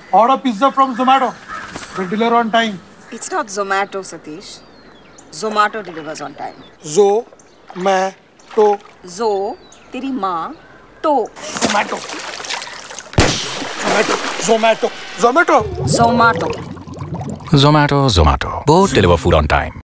Order pizza from Zomato. They deliver on time. It's not Zomato, Satish. Zomato delivers on time. Zomato. Zo, तेरी माँ, to. Zomato. Zomato. Zomato. Zomato. Zomato. Both deliver food on time.